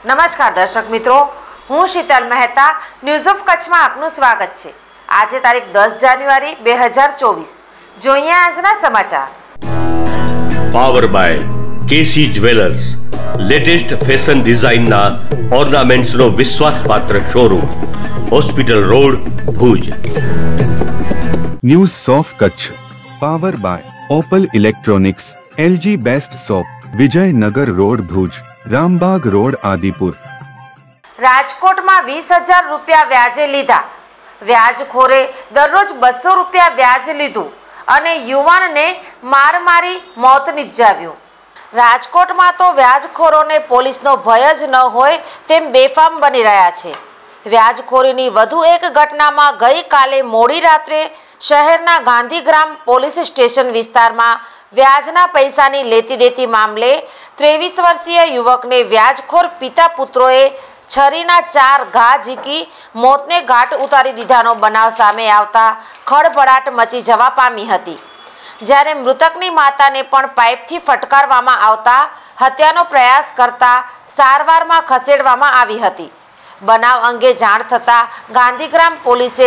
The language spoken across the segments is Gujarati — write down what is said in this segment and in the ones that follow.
નમસ્કાર દર્શક મિત્રો, હું શીતલ મહેતા ન્યૂઝ ઓફ કચ્છમાં આપનું સ્વાગત છે। આજે તારીખ 10 જાન્યુઆરી 2024। જોઈએ આજના સમાચાર। Power by KC jewellers, latest fashion ડિઝાઇનના ઓર્નામેન્ટ્સનો વિશ્વાસપાત્ર showroom, hospital road, Bhuj. News of Kutch power by Opal electronics, LG best shop, Vijaynagar road, Bhuj, Rambagh road, Adipur. રાજકોટમાં 20,000 રૂપિયા વ્યાજે લીધા। વ્યાજખોરે દરરોજ 200 રૂપિયા વ્યાજ લીધું અને યુવાનને માર મારી મોત નિપજાવ્યું। રાજકોટમાં તો વ્યાજખોરોને પોલીસનો ભય જ ન હોય તેમ બેફામ બની રહ્યા છે। વ્યાજખોરીની વધુ એક ઘટનામાં ગઈકાલે મોડી રાત્રે શહેરના ગાંધીગ્રામ પોલીસ સ્ટેશન વિસ્તારમાં વ્યાજના પૈસાની લેતી દેતી મામલે 23 વર્ષીય યુવકને વ્યાજખોર પિતા પુત્રોએ છરીના 4 ઘા ઝીકી મોતને ઘાટ ઉતારી દીધાનો બનાવ સામે આવતા ખળભળાટ મચી જવા પામી હતી। જ્યારે મૃતકની માતાને પણ પાઇપથી ફટકારવામાં આવતા હત્યાનો પ્રયાસ કરતા સારવારમાં ખસેડવામાં આવી હતી। બનાવ અંગે જાણ થતાં ગાંધીગ્રામ પોલીસે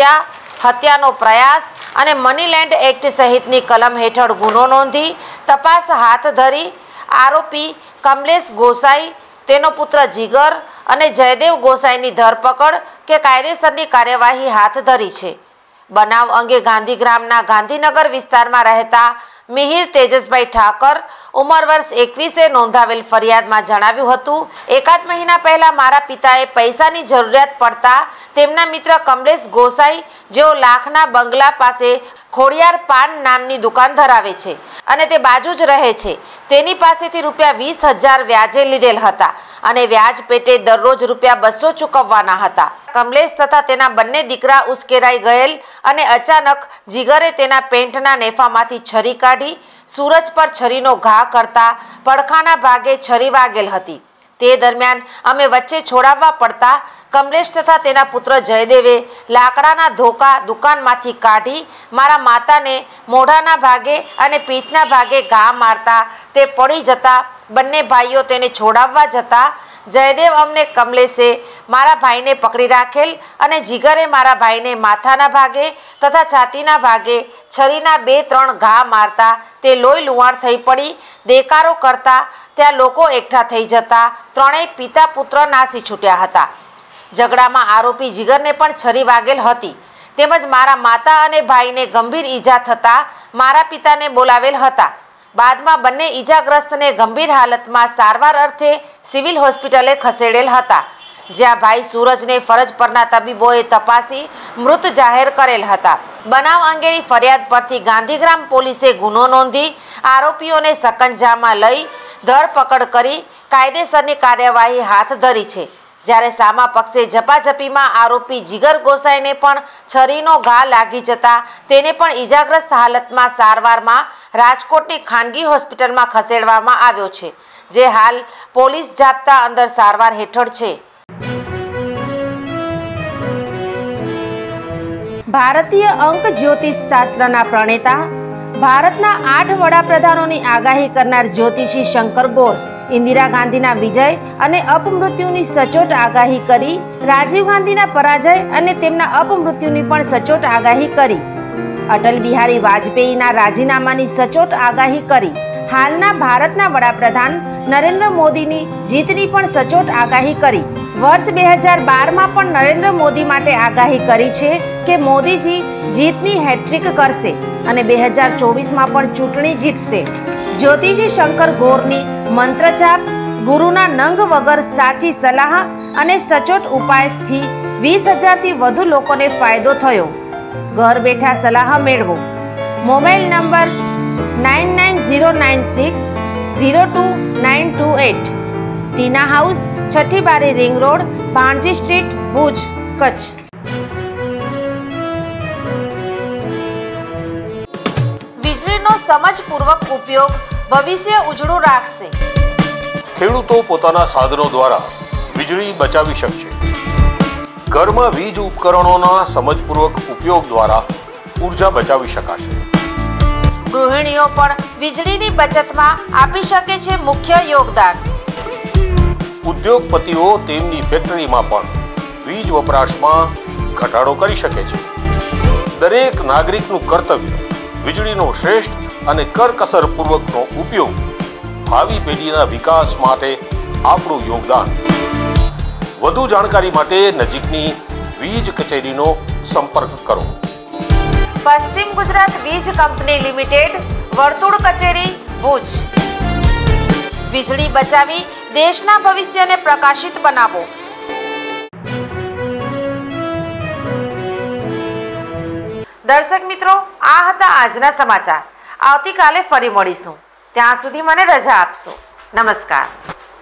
હત્યાનો પ્રયાસ અને મની લેન્ડ એક્ટ સહિતની કલમ હેઠળ ગુનો નોંધી તપાસ હાથ ધરી આરોપી કમલેશ ગોસાઈ, તેનો પુત્ર જીગર અને જયદેવ ગોસાઈની ધરપકડ કે કાયદેસરની કાર્યવાહી હાથ ધરી છે। બનાવ અંગે ગાંધીગ્રામના ગાંધીનગર વિસ્તારમાં રહેતા મિહિર તેજસભાઈ ઠાકર, ઉંમર વર્ષ 21 નોંધાવેલ ફરિયાદમાં જણાવ્યું હતું, એકાદ મહિના પહેલા મારા પિતાએ પૈસાની જરૂરિયાત પડતા તેમના મિત્ર કમલેશ ગોસાઈ, જેઓ લાખના બંગલા પાસે ખોડિયાર પાન નામની દુકાન ધરાવે છે અને તે બાજુ જ રહે છે, તેની પાસેથી રૂપિયા 20,000 વ્યાજે લીધેલ હતા અને વ્યાજ પેટે દરરોજ રૂપિયા 200 ચૂકવવાના હતા। કમલેશ તથા તેના બંને દીકરા ઉશ્કેરાઈ ગયેલ અને અચાનક જીગરે તેના પેન્ટના નેફામાંથી છરી કાઢી સૂરજ પર છરીનો ઘા કરતા પડખાના ભાગે છરી વાગેલ હતી। તે દરમિયાન અમે વચ્ચે છોડાવવા પડતા કમલેશ તથા તેના પુત્ર જયદેવે લાકડાના ધોકા દુકાનમાંથી કાઢી મારા માતાને મોઢાના ભાગે અને પીઠના ભાગે ઘા મારતા તે પડી જતા બંને ભાઈઓ તેને છોડાવવા જતા જયદેવ અમને કમલેશે મારા ભાઈને પકડી રાખેલ અને જીગરે મારા ભાઈને માથાના ભાગે તથા છાતીના ભાગે છરીના 2-3 ઘા મારતા તે લોહી લુહાણ થઈ પડી દેકારો કરતા ત્યાં લોકો એકઠા થઈ જતા ત્રણેય પિતા પુત્ર નાસી છૂટ્યા હતા। ઝઘડામાં આરોપી જીગરને પણ છરી વાગેલ હતી તેમજ મારા માતા અને ભાઈને ગંભીર ઈજા થતા મારા પિતાને બોલાવેલ હતા। બાદમાં બંને ઈજાગ્રસ્તને ગંભીર હાલતમાં સારવાર અર્થે સિવિલ હોસ્પિટલે ખસેડેલ હતા, જ્યાં ભાઈ સૂરજને ફરજ પરના તબીબોએ તપાસી મૃત જાહેર કરેલ હતા। બનાવ અંગેની ફરિયાદ પરથી ગાંધીગ્રામ પોલીસે ગુનો નોંધી આરોપીઓને સકંજામાં લઈ ધરપકડ કરી કાયદેસરની કાર્યવાહી હાથ ધરી છે। જ્યારે સામા પક્ષે ઝપાઝપીમાં આરોપી જીગર ગોસાઈને પણ છરીનો ઘા લાગી જતા તેને પણ ઈજાગ્રસ્ત હાલતમાં સારવારમાં રાજકોટની ખાનગી હોસ્પિટલમાં ખસેડવામાં આવ્યો છે, જે હાલ પોલીસ જાપ્તા અંદર સારવાર હેઠળ છે। ભારતીય અંક જ્યોતિષ શાસ્ત્રના પ્રણેતા, ભારતના 8 વડાપ્રધાનોની આગાહી કરનાર જ્યોતિષી શંકર ગોર ઇન્દિરા ગાંધીના વિજય અને અપમૃત્યુની સચોટ આગાહી કરી, રાજીવ ગાંધીના પરાજય અને તેમના અપમૃત્યુની પણ સચોટ આગાહી કરી, અટલ બિહારી વાજપેયીના રાજીનામાની સચોટ આગાહી કરી, હાલના ભારતના વડાપ્રધાન નરેન્દ્ર મોદીની જીતની પણ સચોટ આગાહી કરી, વર્ષ 2012માં પણ નરેન્દ્ર મોદી માટે આગાહી કરી છે કે મોદીજી જીતની હેટ્રિક કરશે અને 2024માં પણ ચૂંટણી જીતશે। જ્યોતિષી શંકર ગોરની મંત્રજાપ, ગુરુના નંગ વગર સાચી સલાહ અને સચોટ ઉપાયથી 20,000થી વધુ લોકોને ફાયદો થયો। ઘર બેઠા સલાહ મેળવો। Mobile number 9909602928। ટીના house, Chhathi Bari ring road, Bhanji street, Bhuj, Kutch. વીજળીનો સમજપૂર્વક ઉપયોગ ભવિષ્ય ઉજળું રાખશે। ખેડૂતો પોતાના સાધનો દ્વારા વીજળી બચાવી શકશે। ઘરમાં વીજ ઉપકરણોના સમજપૂર્વક ઉપયોગ દ્વારા ઉર્જા બચાવી શકાશે। ગૃહિણીઓ પણ વીજળીની બચતમાં આપી શકે છે મુખ્ય યોગદાન। ઉદ્યોગપતિઓ તેમની ફેક્ટરીમાં પણ વીજ વપરાશમાં ઘટાડો કરી શકે છે. દરેક નાગરિકનું કર્તવ્ય વીજળીનો શ્રેષ્ઠ અને કરકસરપૂર્વકનો ઉપયોગ. ભાવિ પેઢીના વિકાસ માટે આપણું યોગદાન. વધુ જાણકારી માટે નજીકની વીજ કચેરીનો સંપર્ક કરો. પશ્ચિમ ગુજરાત વીજ કંપની લિમિટેડ, વર્તુળ કચેરી, ભુજ. વીજળી બચાવી દેશના ભવિષ્યને પ્રકાશિત બનાવો. દર્શક મિત્રો, આ હતા આજના સમાચાર. આવતીકાલે ફરી મળીશું. ત્યાં સુધી મને રજા આપશો. નમસ્કાર.